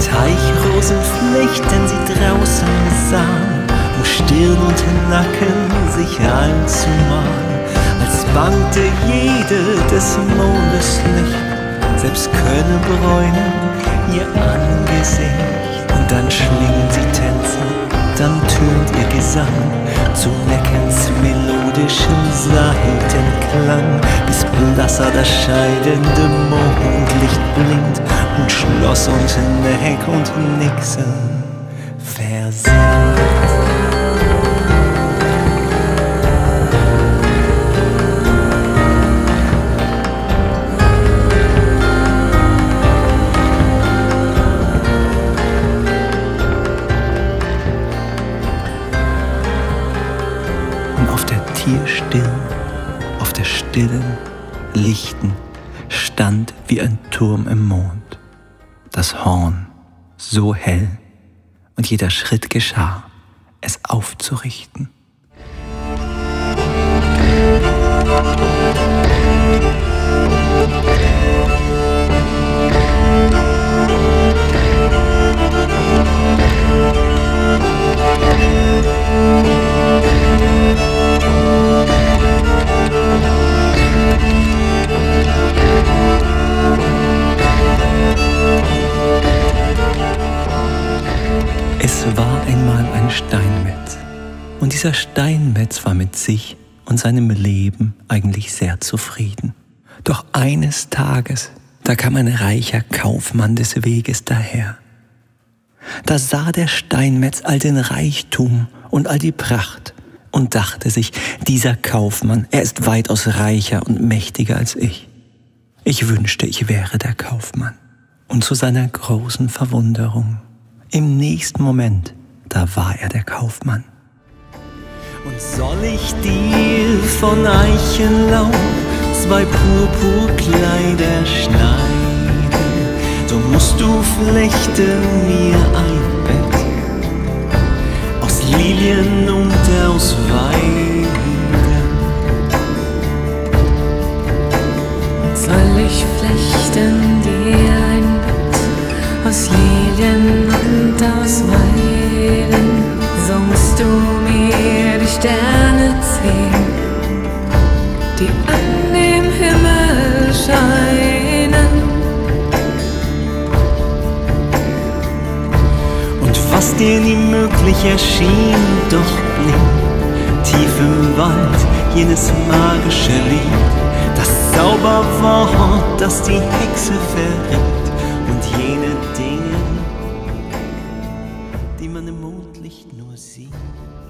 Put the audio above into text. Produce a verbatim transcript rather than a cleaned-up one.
Teichrosenflechten sie draußen sahen, um Stirn und Nacken sich anzumal, als bangte jede des Mondes nicht, selbst könne bräunen ihr Angesicht. Und dann schlingen sie Tänze, dann tönt ihr Gesang zu Neckens melodischem Saitenklang, bis blasser das scheidende Mondlicht blinkt und Schloss und Neck und Nixen versinkt. Still, auf der stillen, lichten, stand wie ein Turm im Mond, das Horn so hell, und jeder Schritt geschah, es aufzurichten. Es war einmal ein Steinmetz, und dieser Steinmetz war mit sich und seinem Leben eigentlich sehr zufrieden. Doch eines Tages, da kam ein reicher Kaufmann des Weges daher. Da sah der Steinmetz all den Reichtum und all die Pracht und dachte sich, dieser Kaufmann, er ist weitaus reicher und mächtiger als ich. Ich wünschte, ich wäre der Kaufmann. Und zu seiner großen Verwunderung, im nächsten Moment, da war er der Kaufmann. Und soll ich dir von Eichenlaub zwei Purpurkleider schneiden, so musst du flechten mir ein Bett aus Lilien und aus Weiden. Soll ich flechten dir ein Bett aus Lilien und aus Weiden, so musst du mir die Sterne zählen, die an dem Himmel scheinen. Und was dir nie möglich erschien, doch blieb tief im Wald jenes magische Lied, das Zauberwort, das die Hexe verriet, und jene Dinge, die man im Mondlicht nur sieht.